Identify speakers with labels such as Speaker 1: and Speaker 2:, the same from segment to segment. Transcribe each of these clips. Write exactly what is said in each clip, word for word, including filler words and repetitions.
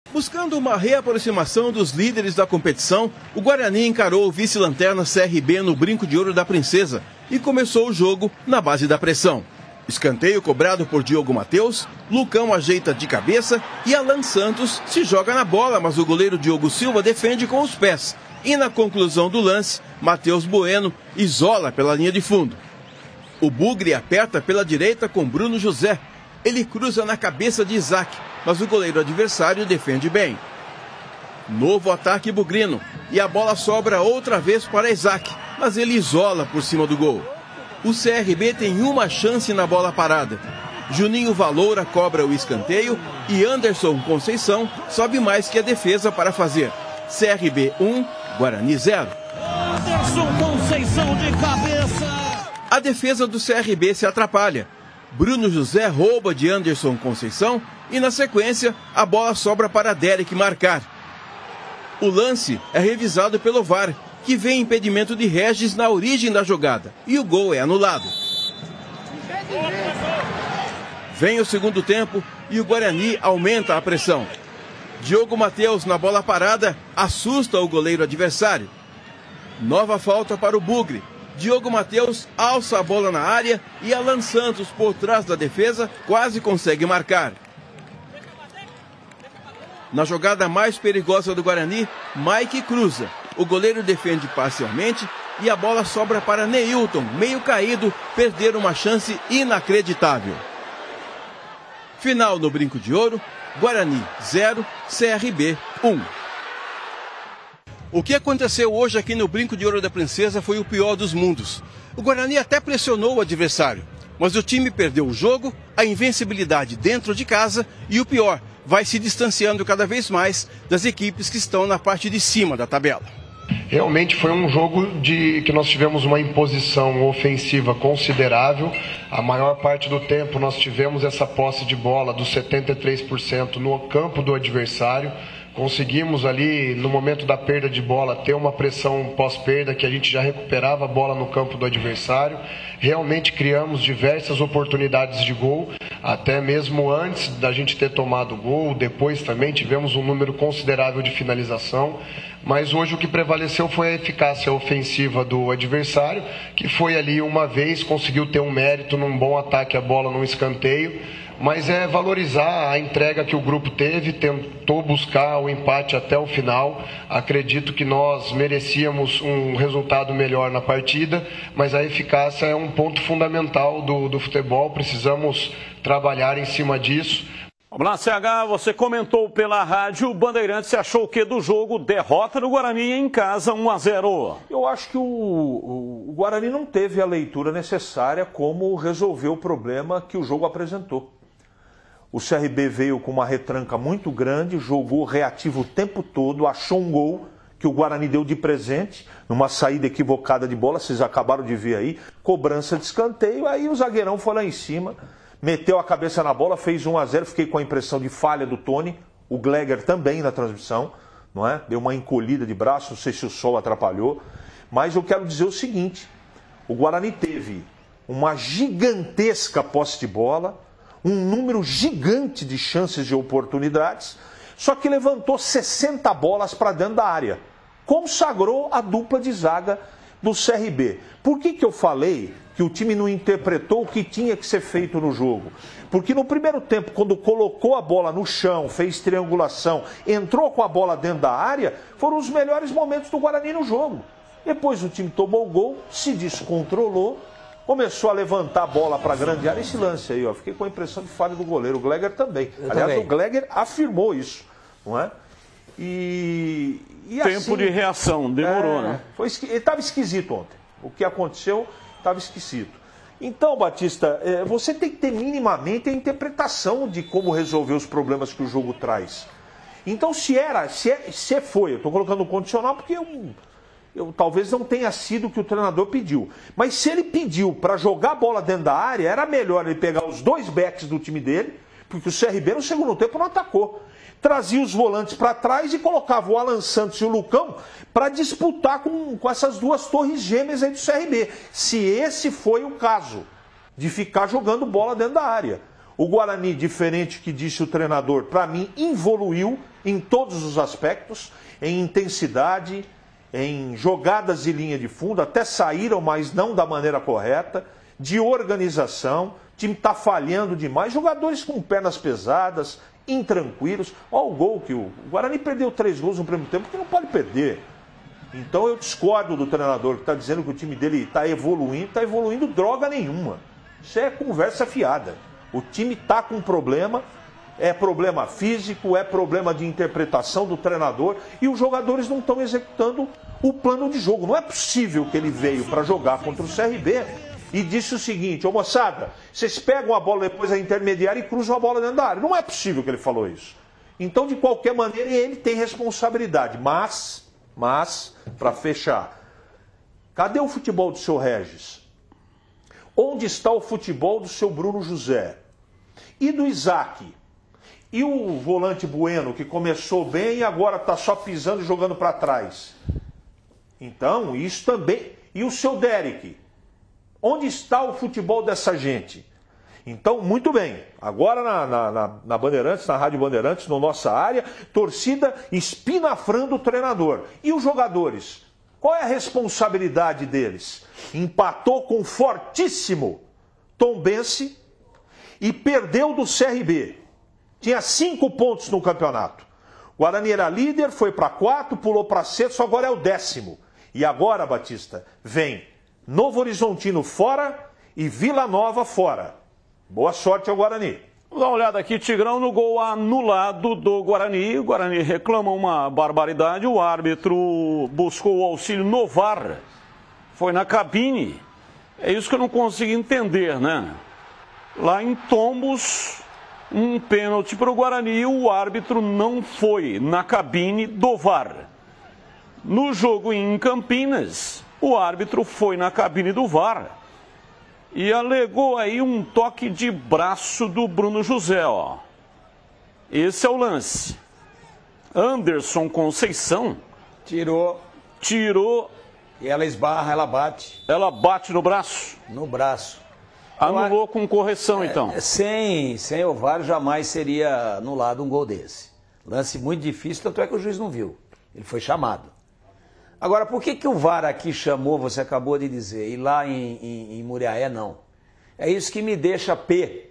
Speaker 1: Buscando uma reaproximação dos líderes da competição, o Guarani encarou o vice-lanterna C R B no Brinco de Ouro da Princesa e começou o jogo na base da pressão. Escanteio cobrado por Diogo Matheus, Lucão ajeita de cabeça e Alan Santos se joga na bola, mas o goleiro Diogo Silva defende com os pés. E na conclusão do lance, Matheus Bueno isola pela linha de fundo. O Bugre aperta pela direita com Bruno José. Ele cruza na cabeça de Isaac, mas o goleiro adversário defende bem. Novo ataque bugrino e a bola sobra outra vez para Isaac, mas ele isola por cima do gol. O C R B tem uma chance na bola parada. Juninho Valoura cobra o escanteio e Anderson Conceição sobe mais que a defesa para fazer. C R B um, Guarani zero.
Speaker 2: Anderson Conceição de cabeça.
Speaker 1: A defesa do C R B se atrapalha. Bruno José rouba de Anderson Conceição e, na sequência, a bola sobra para Derek marcar. O lance é revisado pelo V A R, que vê impedimento de Regis na origem da jogada, e o gol é anulado. Vem o segundo tempo e o Guarani aumenta a pressão. Diogo Matheus, na bola parada, assusta o goleiro adversário. Nova falta para o Bugre. Diogo Matheus alça a bola na área e Alan Santos, por trás da defesa, quase consegue marcar. Na jogada mais perigosa do Guarani, Mike cruza. O goleiro defende parcialmente e a bola sobra para Neilton, meio caído, perder uma chance inacreditável. Final no Brinco de Ouro, Guarani zero, C R B um. O que aconteceu hoje aqui no Brinco de Ouro da Princesa foi o pior dos mundos. O Guarani até pressionou o adversário, mas o time perdeu o jogo, a invencibilidade dentro de casa e o pior, vai se distanciando cada vez mais das equipes que estão na parte de cima da tabela.
Speaker 3: Realmente foi um jogo de que nós tivemos uma imposição ofensiva considerável. A maior parte do tempo nós tivemos essa posse de bola dos setenta e três por cento no campo do adversário. Conseguimos ali, no momento da perda de bola, ter uma pressão pós-perda, que a gente já recuperava a bola no campo do adversário. Realmente criamos diversas oportunidades de gol, até mesmo antes da gente ter tomado o gol. Depois também tivemos um número considerável de finalização. Mas hoje o que prevaleceu foi a eficácia ofensiva do adversário, que foi ali uma vez, conseguiu ter um mérito num bom ataque à bola, num escanteio. Mas é valorizar a entrega que o grupo teve, tentou buscar o empate até o final. Acredito que nós merecíamos um resultado melhor na partida, mas a eficácia é um ponto fundamental do, do futebol, precisamos trabalhar em cima disso.
Speaker 4: Vamos lá, C H, você comentou pela rádio Bandeirantes, você achou o que do jogo? Derrota do Guarani em casa, um a zero.
Speaker 5: Eu acho que o, o, o Guarani não teve a leitura necessária como resolver o problema que o jogo apresentou. O C R B veio com uma retranca muito grande, jogou reativo o tempo todo, achou um gol que o Guarani deu de presente, numa saída equivocada de bola, vocês acabaram de ver aí, cobrança de escanteio, aí o zagueirão foi lá em cima, meteu a cabeça na bola, fez um a zero, fiquei com a impressão de falha do Tony, o Gleger também na transmissão, não é? Deu uma encolhida de braço, não sei se o sol atrapalhou, mas eu quero dizer o seguinte, o Guarani teve uma gigantesca posse de bola, um número gigante de chances de oportunidades, só que levantou sessenta bolas para dentro da área. Consagrou a dupla de zaga do C R B. Por que que eu falei que o time não interpretou o que tinha que ser feito no jogo? Porque no primeiro tempo, quando colocou a bola no chão, fez triangulação, entrou com a bola dentro da área, foram os melhores momentos do Guarani no jogo. Depois o time tomou o gol, se descontrolou, começou a levantar a bola para a grande área. Esse lance aí, ó, fiquei com a impressão de falha do goleiro. O Gleger também. Eu Aliás, também. O Gleger afirmou isso, não é? E, e
Speaker 4: Tempo
Speaker 5: assim,
Speaker 4: de reação, demorou, é, né?
Speaker 5: Foi, ele estava esquisito ontem. O que aconteceu estava esquisito. Então, Batista, é, você tem que ter minimamente a interpretação de como resolver os problemas que o jogo traz. Então, se era, se, é, se foi, eu estou colocando um condicional porque eu... Eu, talvez não tenha sido o que o treinador pediu. Mas se ele pediu para jogar a bola dentro da área, era melhor ele pegar os dois backs do time dele, porque o C R B no segundo tempo não atacou. Trazia os volantes para trás e colocava o Alan Santos e o Lucão para disputar com, com essas duas torres gêmeas aí do C R B. Se esse foi o caso de ficar jogando bola dentro da área. O Guarani, diferente que disse o treinador, para mim, evoluiu em todos os aspectos, em intensidade, em jogadas de linha de fundo, até saíram, mas não da maneira correta, de organização, o time está falhando demais, jogadores com pernas pesadas, intranquilos. Olha o gol que o, o Guarani perdeu três gols no primeiro tempo, que não pode perder. Então eu discordo do treinador que está dizendo que o time dele está evoluindo, está evoluindo droga nenhuma. Isso é conversa fiada. O time está com problema, é problema físico, é problema de interpretação do treinador e os jogadores não estão executando o plano de jogo. Não é possível que ele veio para jogar contra o C R B e disse o seguinte: ô moçada, vocês pegam a bola depois da intermediária e cruzam a bola dentro da área. Não é possível que ele falou isso. Então, de qualquer maneira, ele tem responsabilidade. Mas, mas, para fechar, cadê o futebol do seu Regis? Onde está o futebol do seu Bruno José? E do Isaac? E o volante Bueno, que começou bem e agora está só pisando e jogando para trás? Então, isso também. E o seu Derek? Onde está o futebol dessa gente? Então, muito bem. Agora na, na, na, na Bandeirantes, na Rádio Bandeirantes, na nossa área, torcida espinafrando o treinador. E os jogadores? Qual é a responsabilidade deles? Empatou com fortíssimo Tombense e perdeu do C R B. Tinha cinco pontos no campeonato. O Guarani era líder, foi para quatro, pulou para sexto, agora é o décimo. E agora, Batista, vem Novo Horizontino fora e Vila Nova fora. Boa sorte ao Guarani.
Speaker 4: Vamos dar uma olhada aqui, Tigrão, no gol anulado do Guarani. O Guarani reclama uma barbaridade. O árbitro buscou o auxílio no V A R. Foi na cabine. É isso que eu não consigo entender, né? Lá em Tombos, um pênalti para o Guarani. O árbitro não foi na cabine do V A R. No jogo em Campinas, o árbitro foi na cabine do V A R e alegou aí um toque de braço do Bruno José, ó. Esse é o lance. Anderson Conceição
Speaker 6: tirou.
Speaker 4: Tirou.
Speaker 6: E ela esbarra, ela bate.
Speaker 4: Ela bate no braço?
Speaker 6: No braço.
Speaker 4: Anulou com correção,
Speaker 6: é,
Speaker 4: então.
Speaker 6: Sem, sem o V A R jamais seria anulado um gol desse. Lance muito difícil, tanto é que o juiz não viu. Ele foi chamado. Agora, por que, que o V A R aqui chamou, você acabou de dizer, e lá em, em, em Muriaé não? É isso que me deixa pé,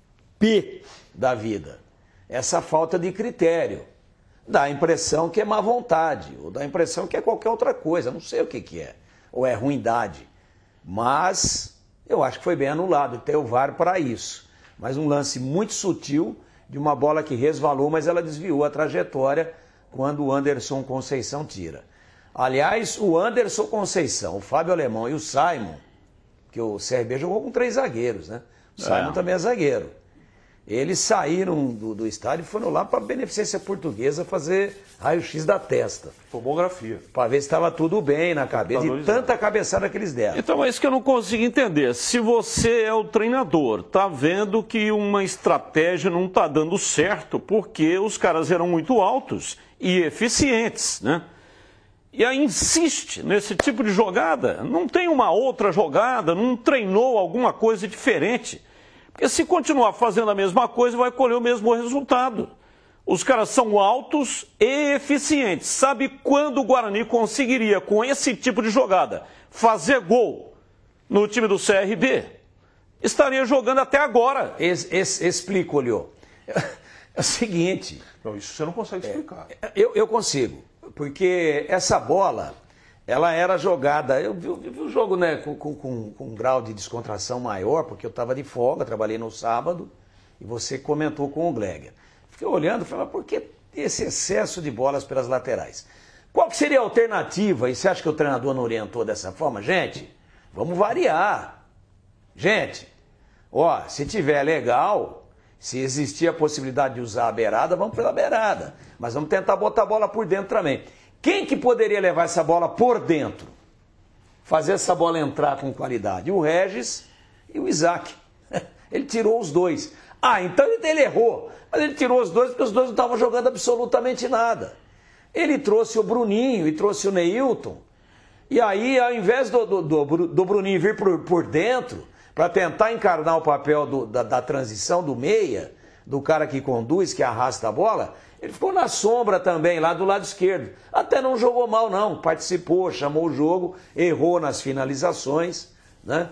Speaker 6: pé da vida. Essa falta de critério. Dá a impressão que é má vontade, ou dá a impressão que é qualquer outra coisa, não sei o que, que é. Ou é ruindade. Mas eu acho que foi bem anulado, tem o V A R para isso. Mas um lance muito sutil de uma bola que resvalou, mas ela desviou a trajetória quando o Anderson Conceição tira. Aliás, o Anderson Conceição, o Fábio Alemão e o Simon, que o C R B jogou com três zagueiros, né? O Simon é. também é zagueiro. Eles saíram do, do estádio e foram lá para a Beneficência Portuguesa fazer raio-x da testa.
Speaker 5: Tomografia.
Speaker 6: Para ver se estava tudo bem na cabeça. E tanta cabeçada que eles deram.
Speaker 4: Então é isso que eu não consigo entender. Se você é o treinador, tá vendo que uma estratégia não está dando certo porque os caras eram muito altos e eficientes, né? E aí insiste nesse tipo de jogada, não tem uma outra jogada, não treinou alguma coisa diferente. Porque se continuar fazendo a mesma coisa, vai colher o mesmo resultado. Os caras são altos e eficientes. Sabe quando o Guarani conseguiria, com esse tipo de jogada, fazer gol no time do C R B? Estaria jogando até agora.
Speaker 6: Es, es, explico, Olhô. É o seguinte...
Speaker 5: Não, isso você não consegue explicar.
Speaker 6: É, eu, eu consigo. Porque essa bola, ela era jogada, eu vi, eu vi o jogo, né, com, com, com, com um grau de descontração maior, porque eu estava de folga, trabalhei no sábado, e você comentou com o Gleger. Fiquei olhando e falei, mas por que esse excesso de bolas pelas laterais? Qual que seria a alternativa? E você acha que o treinador não orientou dessa forma? Gente, vamos variar. Gente, ó, se tiver legal... Se existir a possibilidade de usar a beirada, vamos pela beirada. Mas vamos tentar botar a bola por dentro também. Quem que poderia levar essa bola por dentro? Fazer essa bola entrar com qualidade? O Regis e o Isaac. Ele tirou os dois. Ah, então ele errou. Mas ele tirou os dois porque os dois não estavam jogando absolutamente nada. Ele trouxe o Bruninho e trouxe o Neilton. E aí, ao invés do, do, do, do Bruninho vir por, por dentro... para tentar encarnar o papel do, da, da transição do meia, do cara que conduz, que arrasta a bola, ele ficou na sombra também, lá do lado esquerdo. Até não jogou mal, não. Participou, chamou o jogo, errou nas finalizações, né?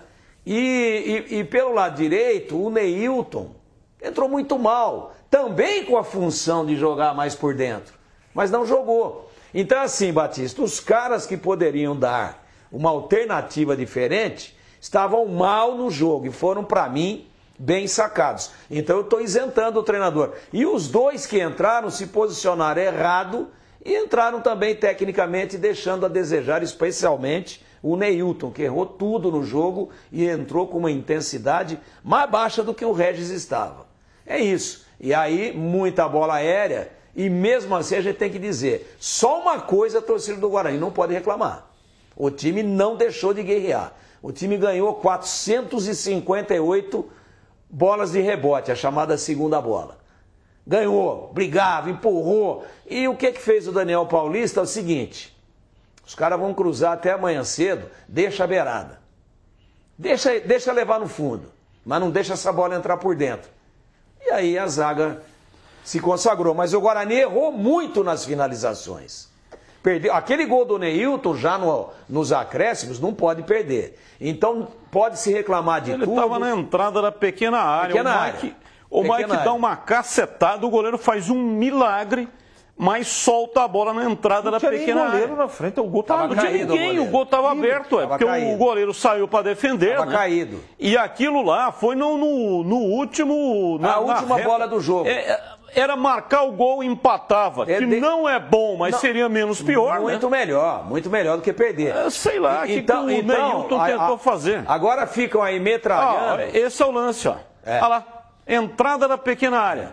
Speaker 6: E, e, e pelo lado direito, o Neilton entrou muito mal. Também com a função de jogar mais por dentro, mas não jogou. Então assim, Batista, os caras que poderiam dar uma alternativa diferente estavam mal no jogo e foram, para mim, bem sacados. Então eu estou isentando o treinador. E os dois que entraram se posicionaram errado e entraram também tecnicamente deixando a desejar, especialmente o Neilton, que errou tudo no jogo e entrou com uma intensidade mais baixa do que o Regis estava. É isso. E aí, muita bola aérea, e mesmo assim a gente tem que dizer, só uma coisa a torcida do Guarani não pode reclamar. O time não deixou de guerrear. O time ganhou quatrocentas e cinquenta e oito bolas de rebote, a chamada segunda bola. Ganhou, brigava, empurrou. E o que que fez o Daniel Paulista? É o seguinte, os caras vão cruzar até amanhã cedo, deixa a beirada. Deixa, deixa levar no fundo, mas não deixa essa bola entrar por dentro. E aí a zaga se consagrou. Mas o Guarani errou muito nas finalizações. Perdeu. Aquele gol do Neilton, já no, nos acréscimos, não pode perder. Então, pode se reclamar de
Speaker 4: Ele
Speaker 6: tudo.
Speaker 4: Ele estava na entrada da pequena área.
Speaker 6: Pequena
Speaker 4: o
Speaker 6: área.
Speaker 4: Mike, o
Speaker 6: pequena
Speaker 4: Mike
Speaker 6: área.
Speaker 4: dá uma cacetada, o goleiro faz um milagre, mas solta a bola na entrada da
Speaker 5: Não tinha
Speaker 4: pequena
Speaker 5: nem goleiro
Speaker 4: área.
Speaker 5: na frente, o gol estava
Speaker 6: Tava
Speaker 4: Não tinha
Speaker 6: caído o
Speaker 4: ninguém, o
Speaker 6: goleiro.
Speaker 4: gol estava
Speaker 6: Ih,
Speaker 4: aberto, é,
Speaker 6: tava
Speaker 4: porque
Speaker 6: caído.
Speaker 4: o goleiro saiu para defender.
Speaker 6: Tava
Speaker 4: né?
Speaker 6: caído.
Speaker 4: E aquilo lá foi no, no, no último... Na,
Speaker 6: A
Speaker 4: na
Speaker 6: última
Speaker 4: reta.
Speaker 6: bola do jogo.
Speaker 4: É, era marcar o gol e empatava,
Speaker 6: É
Speaker 4: que
Speaker 6: de-
Speaker 4: não é bom, mas
Speaker 6: Não,
Speaker 4: seria menos pior,
Speaker 6: Muito
Speaker 4: né?
Speaker 6: melhor, muito melhor do que perder.
Speaker 4: É, sei lá, o que
Speaker 6: então,
Speaker 4: que o
Speaker 6: então,
Speaker 4: Neilton
Speaker 6: a-
Speaker 4: tentou
Speaker 6: a-
Speaker 4: fazer.
Speaker 6: Agora ficam aí
Speaker 4: Ó,
Speaker 6: metralhando.
Speaker 4: esse é o lance, ó.
Speaker 6: É.
Speaker 4: Olha lá, entrada da pequena área.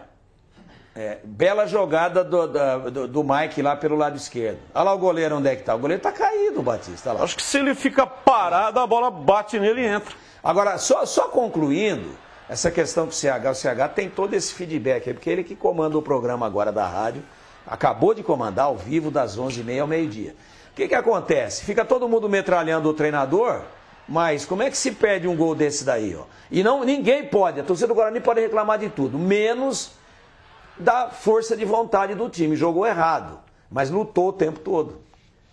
Speaker 6: É, bela jogada do, da- do, do Mike lá pelo lado esquerdo. Olha lá o goleiro onde é que tá. O goleiro tá caído, Batista. Olha lá.
Speaker 4: Acho que se ele fica parado, a bola bate nele e entra.
Speaker 6: Agora, só, só concluindo essa questão com o C H, o C H tem todo esse feedback aí, porque ele que comanda o programa agora da rádio, acabou de comandar ao vivo das onze e meia ao meio-dia. O que que acontece? Fica todo mundo metralhando o treinador, mas como é que se perde um gol desse daí, ó? E não, ninguém pode, a torcida do Guarani pode reclamar de tudo, menos da força de vontade do time. Jogou errado, mas lutou o tempo todo.